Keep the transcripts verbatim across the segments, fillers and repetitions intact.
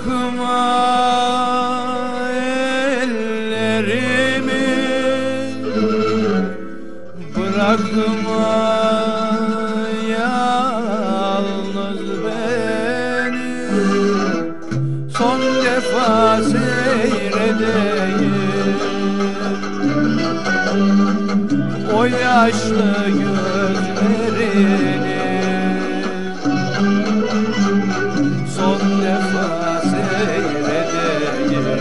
Bırakma ellerimi, bırakma yalnız beni. Son defa seyredeyim o yaşlı gözlerini. Son defa seyredeyim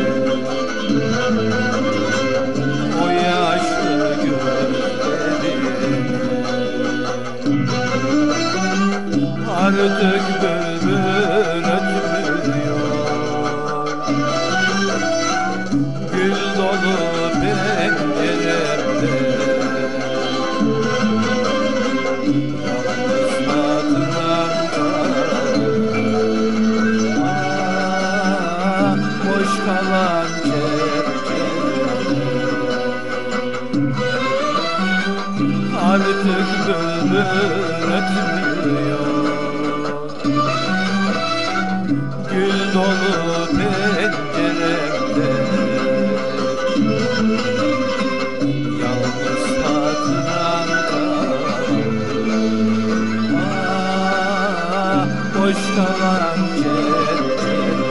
o yaşlı gözlerini. Artık bülbül ötmüyor, gül dolu penceremde. Boş kalan çerçeve, artık bülbül ötmüyor, gül dolu penceremde. Yalnız hatıran kaldı, ah, boş kalan çerçeve.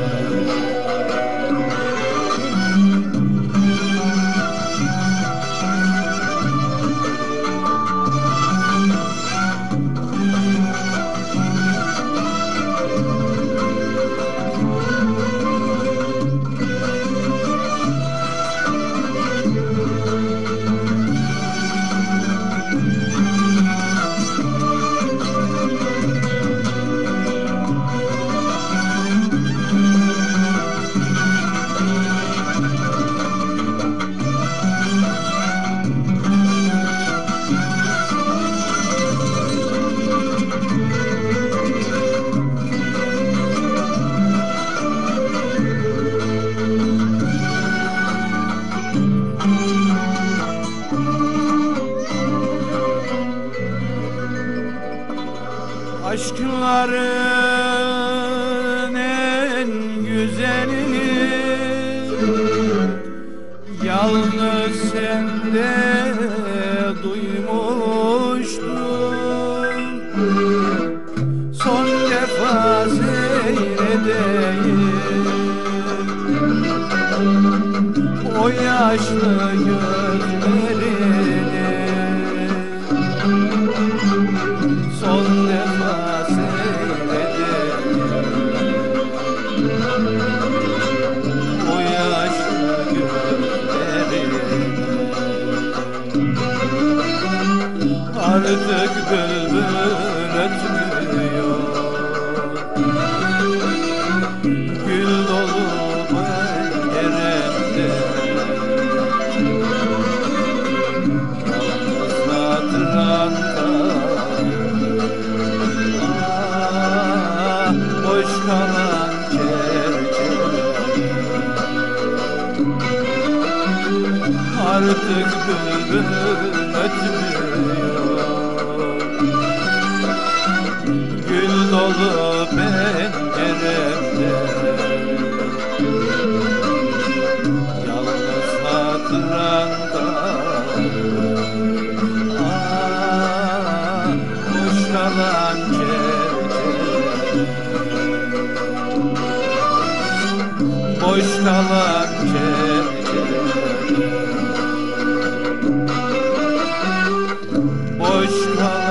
Aşkların en güzelini yalnız sende duymuştum. Son defa seyredeyim o yaşlı gözlerini. Son defa seyredeyim o yaşlı gözlerini. Artık bülbül ötmüyor, gül dolu penceremde. Yalnız hatıran boş kalan çerçeve, artık bülbül ötmüyor, gül dolu penceremde. Yalnız hatıran kaldı, ah, boş kalan çerçeve, boş kalan çerçeve, boş kalan